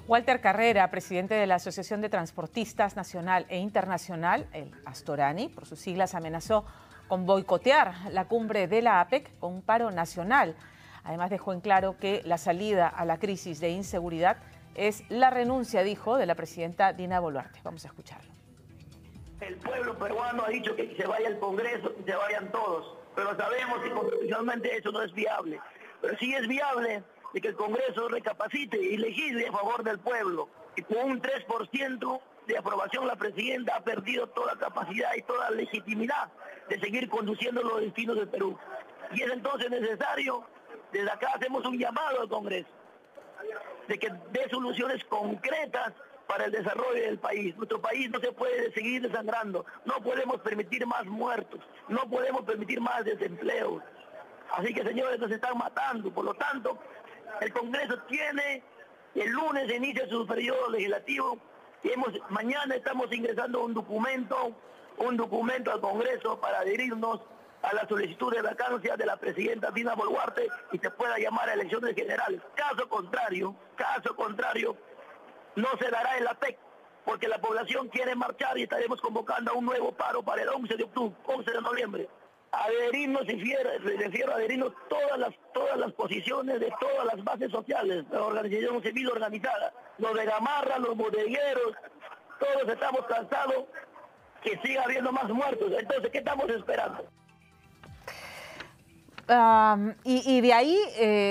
Walter Carrera, presidente de la Asociación de Transportistas Nacional e Internacional, el Astorani, por sus siglas, amenazó con boicotear la cumbre de la APEC con un paro nacional. Además dejó en claro que la salida a la crisis de inseguridad es la renuncia, dijo, de la presidenta Dina Boluarte. Vamos a escucharlo. El pueblo peruano ha dicho que se vaya el Congreso, que se vayan todos, pero sabemos que constitucionalmente eso no es viable. Pero sí es viable de que el Congreso recapacite y legisle a favor del pueblo. Y con un 3% de aprobación la presidenta ha perdido toda capacidad y toda legitimidad de seguir conduciendo los destinos del Perú. Y es entonces necesario, desde acá hacemos un llamado al Congreso, de que dé soluciones concretas para el desarrollo del país. Nuestro país no se puede seguir desangrando, no podemos permitir más muertos, no podemos permitir más desempleo. Así que, señores, nos están matando. Por lo tanto, el Congreso tiene, el lunes inicia su periodo legislativo y mañana estamos ingresando un documento al Congreso para adherirnos a la solicitud de vacancia de la presidenta Dina Boluarte y se pueda llamar a elecciones generales. Caso contrario, no se dará en la APEC, porque la población quiere marchar y estaremos convocando a un nuevo paro para el 11 de octubre, 11 de noviembre. Adherirnos, refiero a adherirnos todas las posiciones de todas las bases sociales, la organización civil organizada, los de Gamarra, los bodegueros, todos estamos cansados que siga habiendo más muertos. Entonces, ¿qué estamos esperando? Y de ahí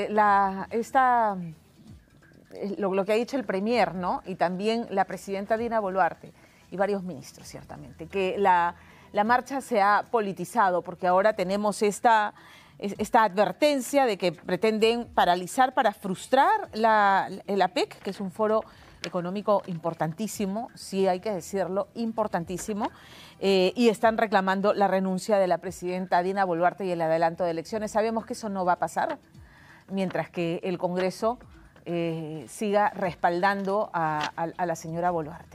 lo que ha dicho el Premier, ¿no? Y también la presidenta Dina Boluarte y varios ministros, ciertamente, que la marcha se ha politizado porque ahora tenemos esta advertencia de que pretenden paralizar para frustrar el APEC, que es un foro económico importantísimo, sí hay que decirlo, importantísimo, y están reclamando la renuncia de la presidenta Dina Boluarte y el adelanto de elecciones. Sabemos que eso no va a pasar, mientras que el Congreso siga respaldando a la señora Boluarte.